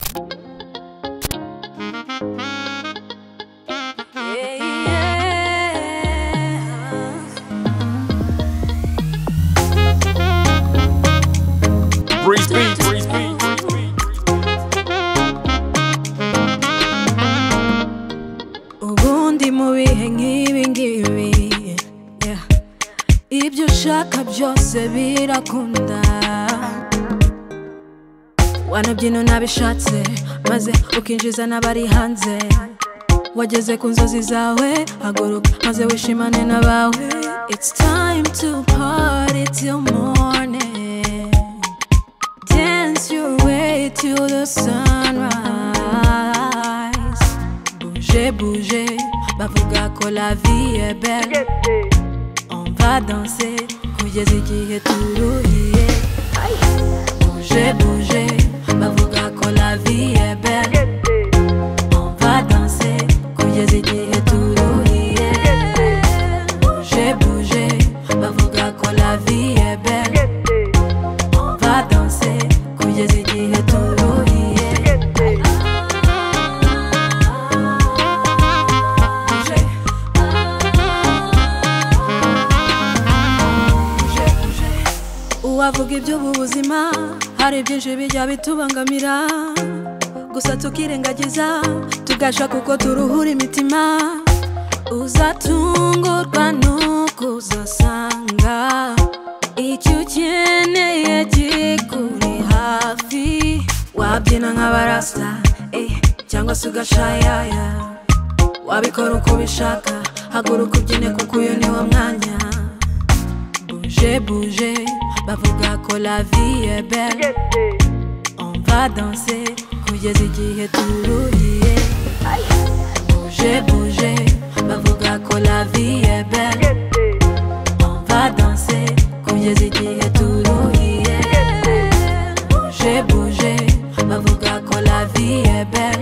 Breeze beat. Ubundi mu bihe nk'ibi ngibi, ibyo ushaka byose birakunda. Wanabyina unabishatse maze ukinjiza n'abari hanze. Wageze ku nzozi zawe, haguruka maze wishimane n'abawe. It's time to party till morning. Dance your way to the sunrise. Bouger, bouger, bavuga ko la vie est belle. On va danser, kugeza igihe turuhiye. Bouger, bouger, bavuga ko la vie est belle. On va danser, kugeza igihe turuhiye. Bouger, bouger, bavuga ko la vie est belle. On va danser, kugeza igihe turuhiye. Uwavuga iby'ubu buzima, hari byinshi bijya bitubangamira, gusa tukirengagiza tugashaka uko turuhura imitima. Uzatungurwa nuko uzasanga icyo ukeneye kikuri hafi. Wabyina nk'abarasta cyangwa se ugashayaya, wabikora uko ubishaka, haguruka ubyine kuko uyu ni wo mwanya. Bouger, bouger, bavuga ko la vie est belle. On va danser, kugeza igihe turuhiye. Bouger, bouger, bavuga ko la vie est belle. On va danser, kugeza igihe turuhiye. Bouger, bouger, bavuga ko la vie est belle.